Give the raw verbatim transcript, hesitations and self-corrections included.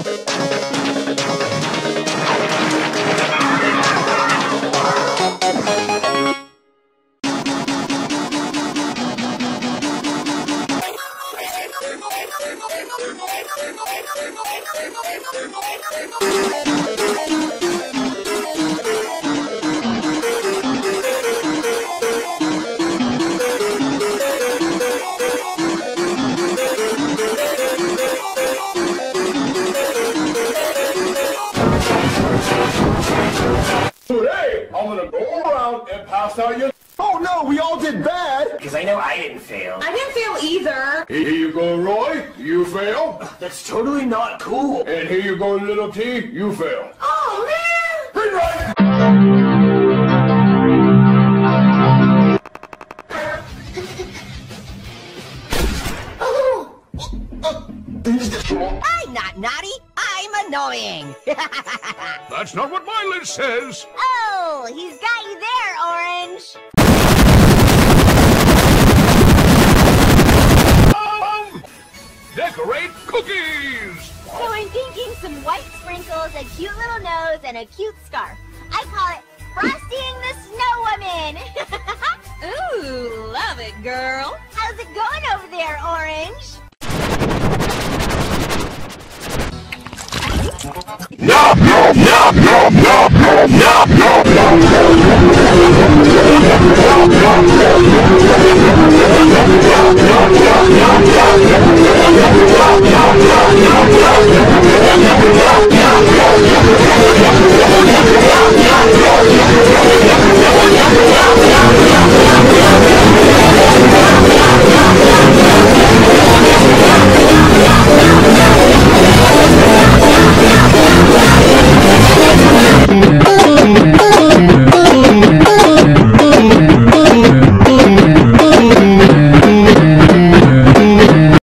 Today, I'm gonna go around and pass out your... Oh no, we all did bad! Because I know I didn't fail. I didn't fail either. Here you go, Roy. You fail. That's totally not cool. And here you go, Little T. You fail. Oh, man! Hey, right. I'm not naughty, I'm annoying. That's not what my list says. Oh, he's got you there, Orange. Um, decorate cookies. So I'm thinking some white sprinkles, a cute little nose, and a cute scarf. I call it Frosting the Snow Woman. Ooh, love it, girl. How's it going over there, Orange? No, no, no, no, no, no, no, no, Yeah.